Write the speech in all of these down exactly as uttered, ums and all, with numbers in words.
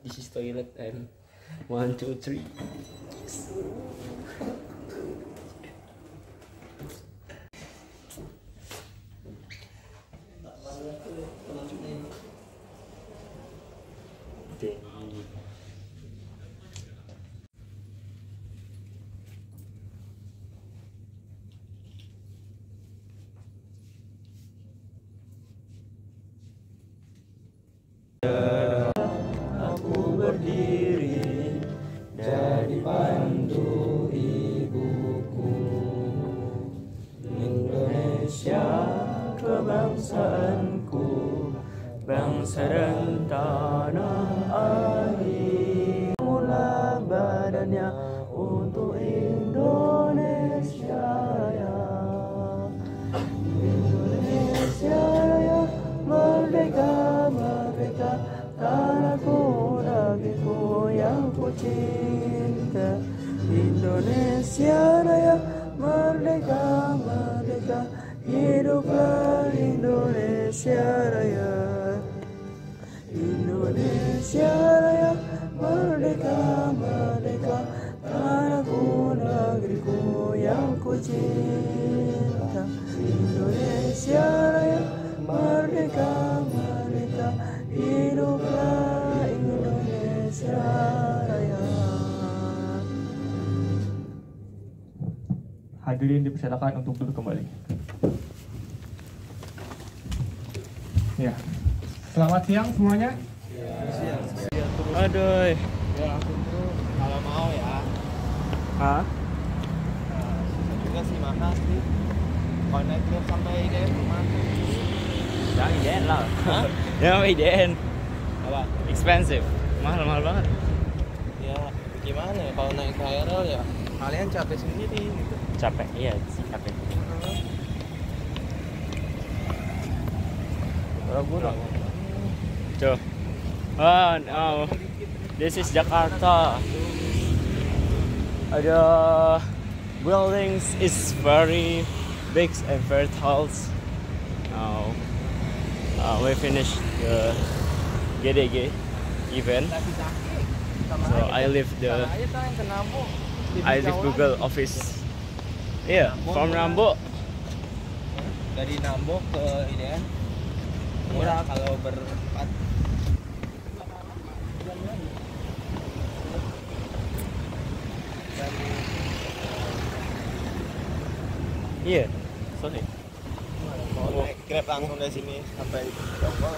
this is toilet and one two three. Aku berdiri jadi pandu ibuku, Indonesia kebangsaanku, bangsa dan tanah air. Mula badannya untuk Indonesia Raya, Indonesia Raya, merdeka, merdeka, tanahku, negeriku yang ku cinta. Indonesia Raya, merdeka, merdeka, hiduplah Indonesia Raya. Indonesia Raya, merdeka, merdeka, tanahku, negeriku yang ku cinta. Indonesia Raya, merdeka, merdeka, hiduplah Indonesia Raya. Hadirin dipersilakan untuk duduk kembali. Ya, selamat siang semuanya. Siang, siang. Aduh. Ya langsung tuh kalau mau ya. Hah? Nah, susah juga sih mahal sih. Kalau naik truk sampai I D N rumah. Jangan I D N lah. Jangan I D N. Apa? Expensive. Mahal-mahal banget. Ya gimana ya kalau naik K R L ya kalian capek sendiri gitu. Capek, iya sih capek. Berapa? Tuh. Oh no. This is Jakarta. The buildings is very big and very tall. Now uh, we finished the G D G event. So I leave the I leave Google Office. Yeah, from Nambo. Dari Nambo ke I D N murah kalau berempat. Iya, sorry. Mau naik Grab langsung dari sini sampai Jonggol.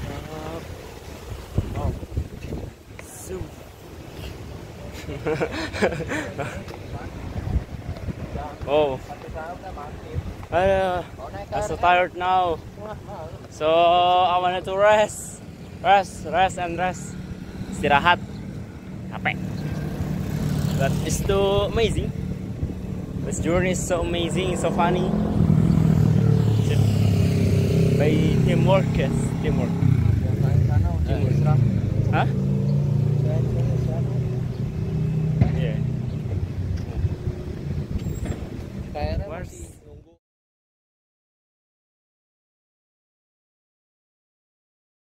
Oh. So. Oh. Uh, I'm so tired now. So I wanted to rest, rest, rest and rest. Istirahat. Capek. But it's too amazing. This journey is so amazing, so funny. By teamwork, yes, teamwork. Teamwork. Huh?